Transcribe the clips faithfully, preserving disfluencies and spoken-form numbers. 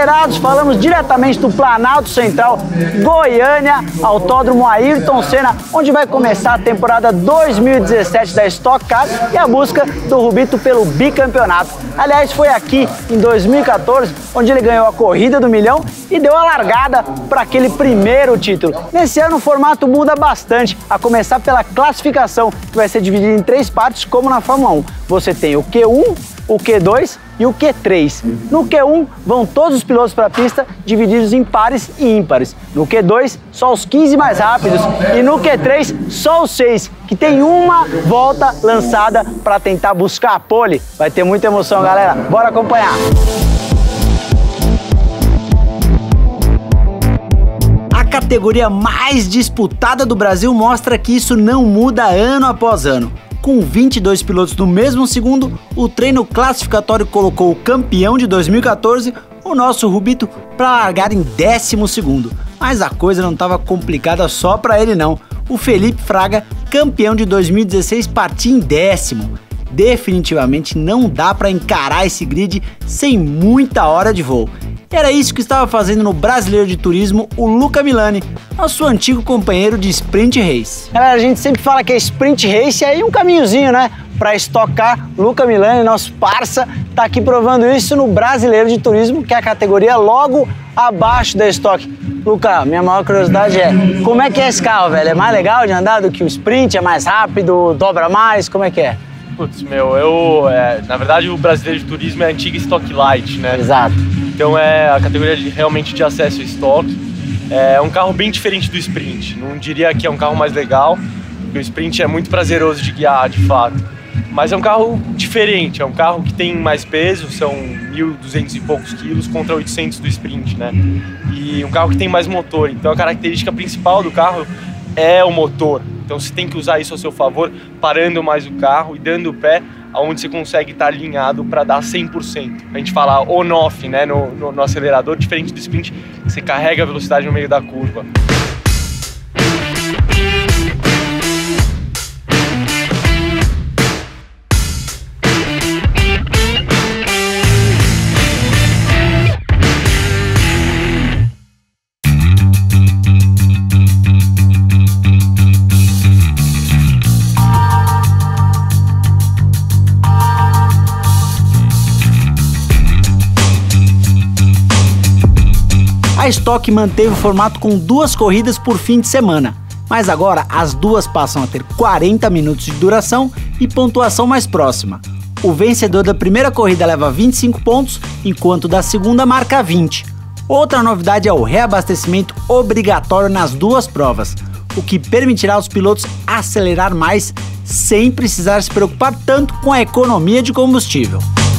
acelerados, falamos diretamente do Planalto Central, Goiânia, Autódromo Ayrton Senna, onde vai começar a temporada dois mil e dezessete da Stock Car e a busca do Rubito pelo bicampeonato. Aliás, foi aqui em dois mil e quatorze onde ele ganhou a corrida do milhão e deu a largada para aquele primeiro título. Nesse ano o formato muda bastante, a começar pela classificação, que vai ser dividida em três partes, como na Fórmula um. Você tem o Q um, o Q dois e o Q três. No Q um vão todos os pilotos para a pista divididos em pares e ímpares. No Q dois só os quinze mais rápidos e no Q três só os seis, que tem uma volta lançada para tentar buscar a pole. Vai ter muita emoção, galera. Bora acompanhar. A categoria mais disputada do Brasil mostra que isso não muda ano após ano. Com vinte e dois pilotos no mesmo segundo, o treino classificatório colocou o campeão de dois mil e quatorze, o nosso Rubito, para largar em décimo segundo. Mas a coisa não estava complicada só para ele não. O Felipe Fraga, campeão de dois mil e dezesseis, partia em décimo. Definitivamente não dá para encarar esse grid sem muita hora de voo. Era isso que estava fazendo no Brasileiro de Turismo o Luca Milani, nosso antigo companheiro de Sprint Race. Galera, a gente sempre fala que é Sprint Race, aí um caminhozinho, né? Para estocar. Luca Milani, nosso parça, tá aqui provando isso no Brasileiro de Turismo, que é a categoria logo abaixo da Stock. Luca, minha maior curiosidade é, como é que é esse carro, velho? É mais legal de andar do que o Sprint? É mais rápido? Dobra mais? Como é que é? Putz, meu, eu... É, na verdade, o Brasileiro de Turismo é a antiga Stock Light, né? Exato. Então é a categoria de, realmente de acesso ao estoque. É um carro bem diferente do Sprint. Não diria que é um carro mais legal, porque o Sprint é muito prazeroso de guiar, de fato. Mas é um carro diferente, é um carro que tem mais peso, são mil e duzentos e poucos quilos contra oitocentos do Sprint, né? E um carro que tem mais motor, então a característica principal do carro é o motor. Então você tem que usar isso a seu favor, parando mais o carro e dando o pé aonde você consegue estar alinhado para dar cem por cento. A gente fala on-off, né, no, no, no acelerador, diferente do Sprint, você carrega a velocidade no meio da curva. A Stock manteve o formato com duas corridas por fim de semana, mas agora as duas passam a ter quarenta minutos de duração e pontuação mais próxima. O vencedor da primeira corrida leva vinte e cinco pontos, enquanto da segunda marca vinte. Outra novidade é o reabastecimento obrigatório nas duas provas, o que permitirá aos pilotos acelerar mais sem precisar se preocupar tanto com a economia de combustível.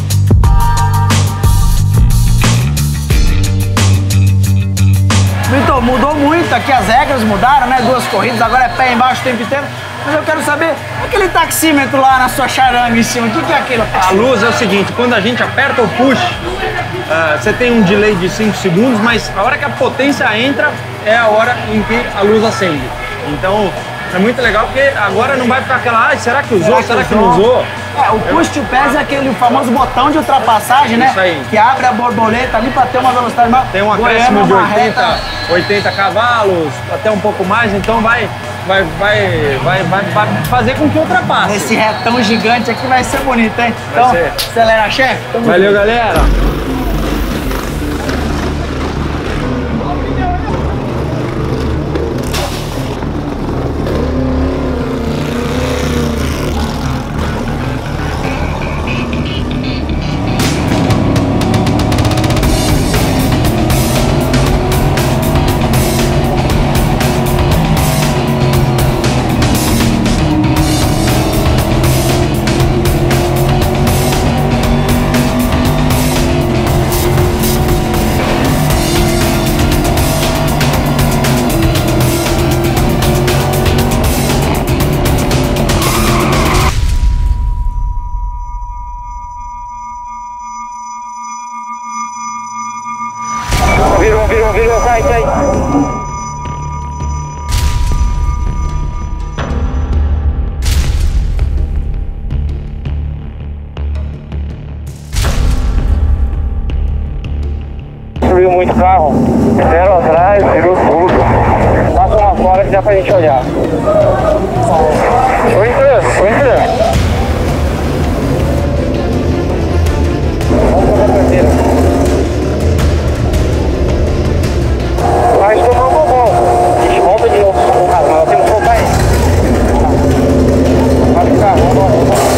Vitor, mudou muito aqui, as regras mudaram, né? Duas corridas, agora é pé embaixo o tempo inteiro. Mas eu quero saber, aquele taxímetro lá na sua charanga em cima, o que, que é aquilo? A luz é o seguinte, quando a gente aperta o push, uh, você tem um delay de cinco segundos, mas a hora que a potência entra é a hora em que a luz acende. Então, é muito legal porque agora não vai ficar aquela, ah, será que usou, será que, será que não usou? É, o push to pass é aquele famoso botão de ultrapassagem, né? Isso aí. Que abre a borboleta ali para ter uma velocidade maior. Tem um acréscimo de oitenta, oitenta cavalos, até um pouco mais, então vai, vai, vai, vai, vai, vai fazer com que ultrapasse. Esse retão gigante aqui vai ser bonito, hein? Então, acelera, chefe. Valeu, galera! dá pra gente olhar. Oi, entrando, oi, entrando. Vamos pra carteira. Mas tomamos um bom. A gente volta de novo com o carro, nós temos que voltar aí. Vai ficar, vamos embora, vamos embora.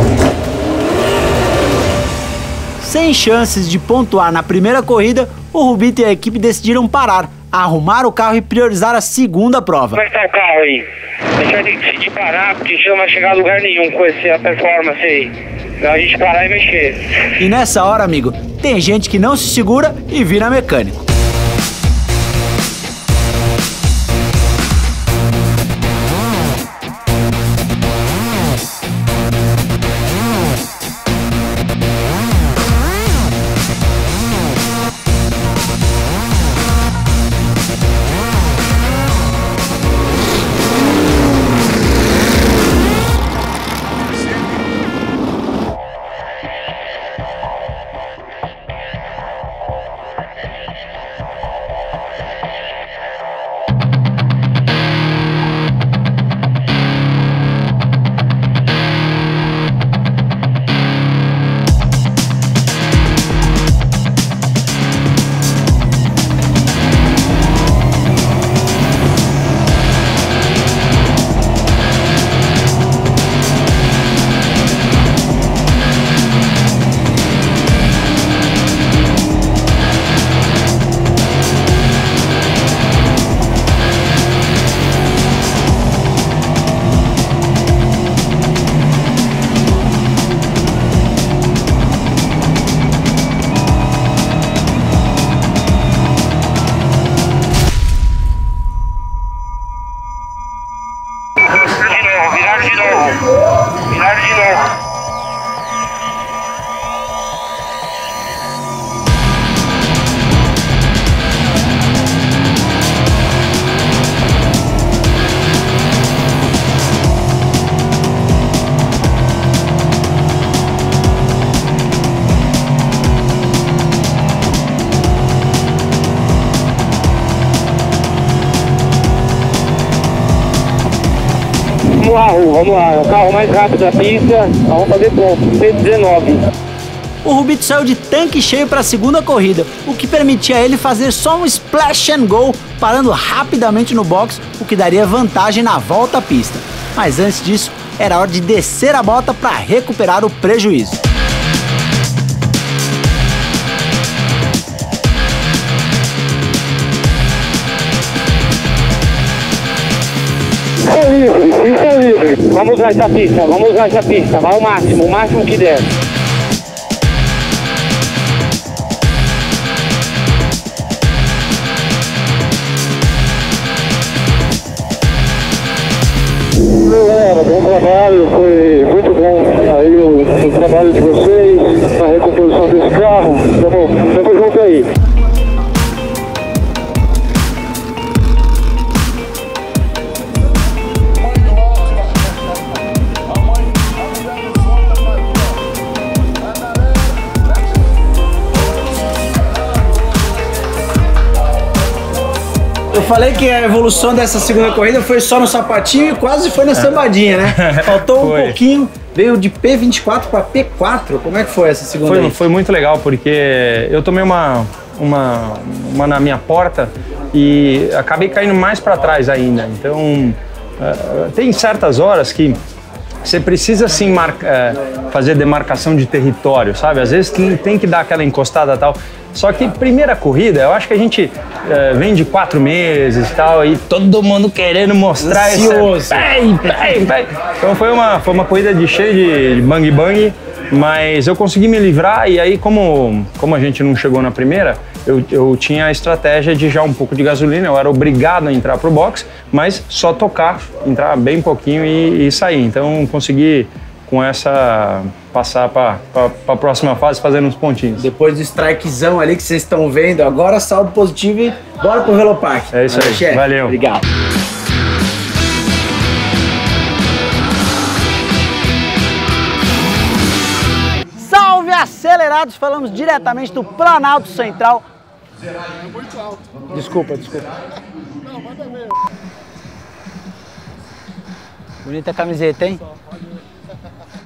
Sem chances de pontuar na primeira corrida, o Rubito e a equipe decidiram parar, arrumar o carro e priorizar a segunda prova. Como é que tá o carro aí? A gente vai ter que decidir parar, porque a gente não vai chegar a lugar nenhum com essa performance aí. Então a gente parar e mexer. E nessa hora, amigo, tem gente que não se segura e vira mecânico. Viraram de novo. Viraram de novo. Vamos lá, Ru, vamos lá, é o carro mais rápido da pista, vamos fazer ponto, C dezenove. O Rubito saiu de tanque cheio para a segunda corrida, o que permitia a ele fazer só um splash and go, parando rapidamente no box, o que daria vantagem na volta à pista. Mas antes disso, era hora de descer a bota para recuperar o prejuízo. Isso é livre, isso é livre. Vamos usar essa pista, vamos usar essa pista, vai ao máximo, o máximo que der. Galera, bom trabalho, foi muito bom aí o, o trabalho de vocês, a recomposição desse carro. Tamo, tamo junto aí. Eu falei que a evolução dessa segunda corrida foi só no sapatinho e quase foi na sambadinha, né? Faltou um pouquinho, veio de P vinte e quatro para P quatro. Como é que foi essa segunda foi, aí? Foi muito legal, porque eu tomei uma, uma, uma na minha porta e acabei caindo mais para trás ainda. Então, uh, tem certas horas que você precisa, assim, marca, uh, fazer demarcação de território, sabe? Às vezes tem, tem que dar aquela encostada e tal. Só que primeira corrida, eu acho que a gente uh, vem de quatro meses e tal, e todo mundo querendo mostrar Ansioso. essa... Bem, bem, bem. Então foi uma, foi uma corrida de cheia de bang bang, mas eu consegui me livrar e aí como, como a gente não chegou na primeira, eu, eu tinha a estratégia de já um pouco de gasolina, eu era obrigado a entrar pro box, mas só tocar, entrar bem pouquinho e, e sair. Então consegui com essa passar para a próxima fase fazendo uns pontinhos. Depois do strikezão ali que vocês estão vendo, agora saldo positivo e bora pro Velopark. É isso aí, chefe. Valeu. Obrigado. Salve acelerados, falamos diretamente do Planalto Central. Desculpa, desculpa. Bonita camiseta, hein?